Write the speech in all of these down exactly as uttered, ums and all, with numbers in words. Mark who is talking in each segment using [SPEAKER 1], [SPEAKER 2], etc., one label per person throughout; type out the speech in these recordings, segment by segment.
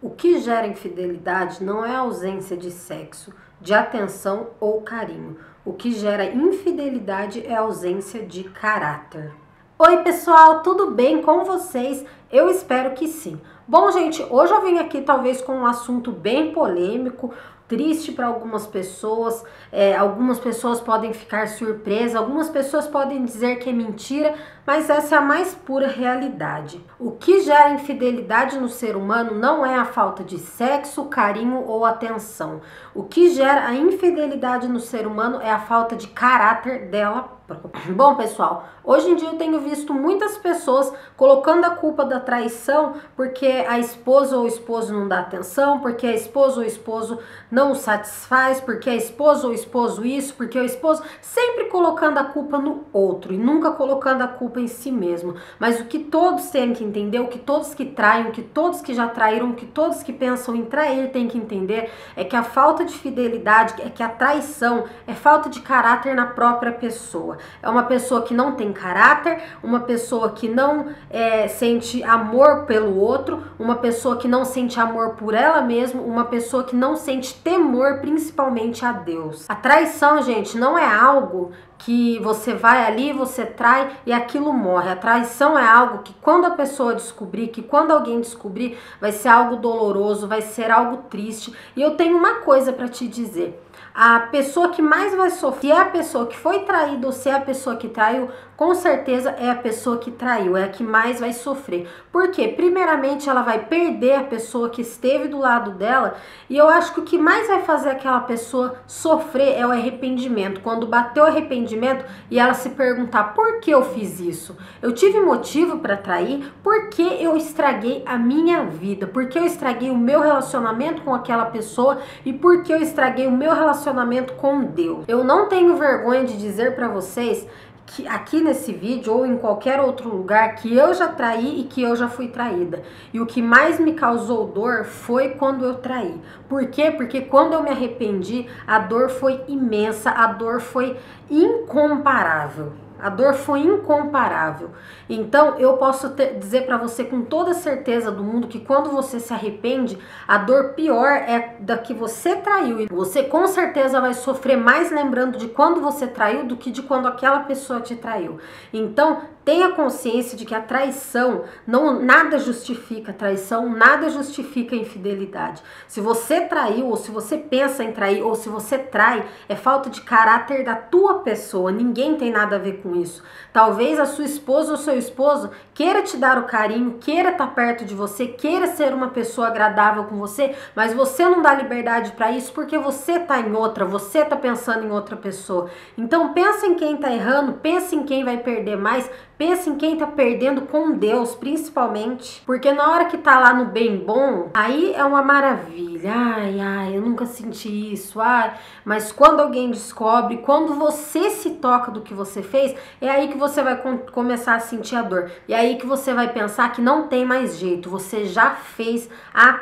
[SPEAKER 1] O que gera infidelidade não é a ausência de sexo, de atenção ou carinho. O que gera infidelidade é a ausência de caráter. Oi pessoal, tudo bem com vocês? Eu espero que sim. Bom gente, hoje eu vim aqui talvez com um assunto bem polêmico, triste para algumas pessoas, é, algumas pessoas podem ficar surpresas, algumas pessoas podem dizer que é mentira, mas essa é a mais pura realidade. O que gera infidelidade no ser humano não é a falta de sexo, carinho ou atenção. O que gera a infidelidade no ser humano é a falta de caráter dela própria. Bom pessoal, hoje em dia eu tenho visto muitas pessoas colocando a culpa da traição porque a esposa ou o esposo não dá atenção, porque a esposa ou o esposo não o satisfaz, porque a esposa ou o esposo isso, porque o esposo sempre colocando a culpa no outro e nunca colocando a culpa em si mesmo. Mas o que todos têm que entender, o que todos que traem, o que todos que já traíram, o que todos que pensam em trair têm que entender é que a falta de fidelidade, é que a traição é falta de caráter na própria pessoa. É uma pessoa que não tem caráter, uma pessoa que não é, sente amor pelo outro, uma pessoa que não sente amor por ela mesma, uma pessoa que não sente temor principalmente a Deus. A traição, gente, não é algo que você vai ali, você trai e aquilo morre. A traição é algo que quando a pessoa descobrir, que quando alguém descobrir, vai ser algo doloroso, vai ser algo triste. E eu tenho uma coisa para te dizer. A pessoa que mais vai sofrer, se é a pessoa que foi traída ou se é a pessoa que traiu, com certeza é a pessoa que traiu, é a que mais vai sofrer. Por quê? Primeiramente, ela vai perder a pessoa que esteve do lado dela e eu acho que o que mais vai fazer aquela pessoa sofrer é o arrependimento. Quando bater o arrependimento e ela se perguntar por que eu fiz isso? Eu tive motivo para trair? Por que eu estraguei a minha vida? Por que eu estraguei o meu relacionamento com aquela pessoa e por que eu estraguei o meu relacionamento relacionamento com Deus? Eu não tenho vergonha de dizer para vocês que aqui nesse vídeo ou em qualquer outro lugar que eu já traí e que eu já fui traída. E o que mais me causou dor foi quando eu traí. Por quê? Porque quando eu me arrependi, a dor foi imensa, a dor foi incomparável. A dor foi incomparável. Então, eu posso ter, dizer para você com toda certeza do mundo que quando você se arrepende, a dor pior é da que você traiu. E você com certeza vai sofrer mais lembrando de quando você traiu do que de quando aquela pessoa te traiu. Então, tenha consciência de que a traição, não, nada justifica a traição, nada justifica a infidelidade. Se você traiu, ou se você pensa em trair, ou se você trai, é falta de caráter da tua pessoa. Ninguém tem nada a ver com isso. Talvez a sua esposa ou seu esposo queira te dar o carinho, queira estar perto de você, queira ser uma pessoa agradável com você, mas você não dá liberdade para isso porque você tá em outra, você tá pensando em outra pessoa. Então pensa em quem tá errando, pensa em quem vai perder mais, pensa em quem tá perdendo com Deus, principalmente. Porque na hora que tá lá no bem bom, aí é uma maravilha. Ai, ai, eu nunca senti isso. Ai, mas quando alguém descobre, quando você se toca do que você fez, é aí que você vai com começar a sentir a dor. E é aí que você vai pensar que não tem mais jeito. Você já fez a...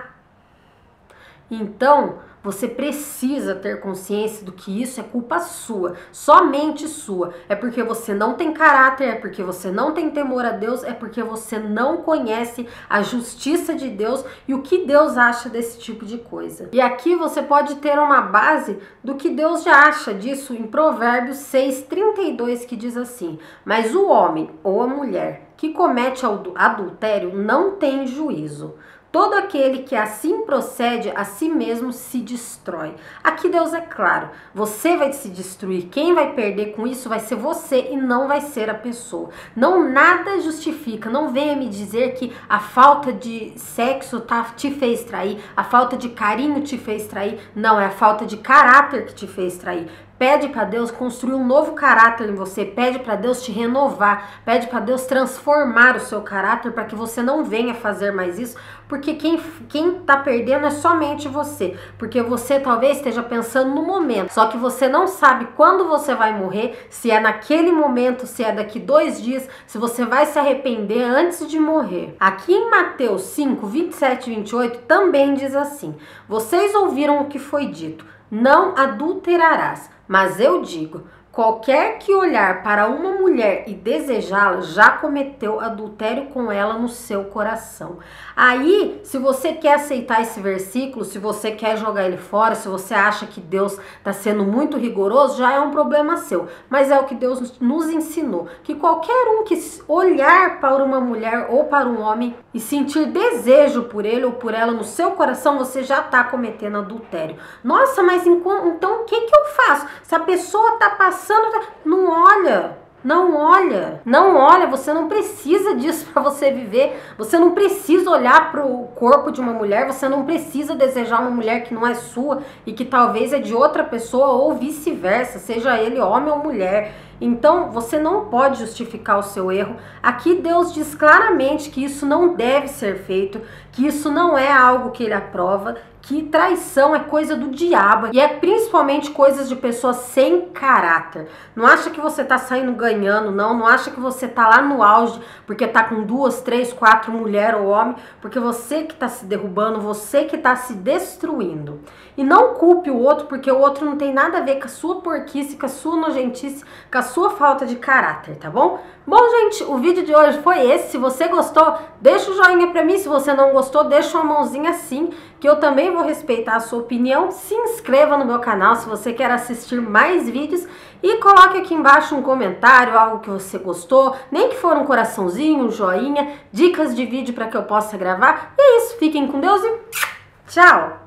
[SPEAKER 1] Então, você precisa ter consciência do que isso é culpa sua, somente sua. É porque você não tem caráter, é porque você não tem temor a Deus, é porque você não conhece a justiça de Deus e o que Deus acha desse tipo de coisa. E aqui você pode ter uma base do que Deus já acha disso em Provérbios seis, trinta e dois, que diz assim: mas o homem ou a mulher que comete adultério não tem juízo. Todo aquele que assim procede a si mesmo se destrói. Aqui Deus é claro, você vai se destruir. Quem vai perder com isso vai ser você e não vai ser a pessoa. Não, nada justifica, não venha me dizer que a falta de sexo tá, te fez trair, a falta de carinho te fez trair. Não, é a falta de caráter que te fez trair. Pede para Deus construir um novo caráter em você, pede para Deus te renovar, pede para Deus transformar o seu caráter para que você não venha fazer mais isso, porque quem, quem tá perdendo é somente você, porque você talvez esteja pensando no momento, só que você não sabe quando você vai morrer, se é naquele momento, se é daqui dois dias, se você vai se arrepender antes de morrer. Aqui em Mateus cinco, vinte e sete e vinte e oito também diz assim: vocês ouviram o que foi dito, não adulterarás. Mas eu digo, Qualquer que olhar para uma mulher e desejá-la, já cometeu adultério com ela no seu coração. Aí, se você quer aceitar esse versículo, se você quer jogar ele fora, se você acha que Deus está sendo muito rigoroso, já é um problema seu. Mas é o que Deus nos ensinou, que qualquer um que olhar para uma mulher ou para um homem e sentir desejo por ele ou por ela no seu coração, você já está cometendo adultério. Nossa, mas então o que, que eu faço? Se a pessoa está passando Não olha, não olha, não olha, você não precisa disso para você viver, você não precisa olhar para o corpo de uma mulher, você não precisa desejar uma mulher que não é sua e que talvez é de outra pessoa ou vice-versa, seja ele homem ou mulher. Então, você não pode justificar o seu erro. Aqui Deus diz claramente que isso não deve ser feito, que isso não é algo que ele aprova, que traição é coisa do diabo e é principalmente coisas de pessoas sem caráter. Não acha que você tá saindo ganhando, não. Não acha que você tá lá no auge porque tá com duas, três, quatro mulheres ou homem, porque você que tá se derrubando, você que tá se destruindo. E não culpe o outro, porque o outro não tem nada a ver com a sua porquice, com a sua nojentice, com a sua falta de caráter, tá bom? Bom, gente, o vídeo de hoje foi esse. Se você gostou, deixa o joinha pra mim. Se você não gostou, deixa uma mãozinha assim, que eu também vou respeitar a sua opinião. Se inscreva no meu canal se você quer assistir mais vídeos e coloque aqui embaixo um comentário, algo que você gostou, nem que for um coraçãozinho, um joinha, dicas de vídeo para que eu possa gravar. E é isso, fiquem com Deus e tchau!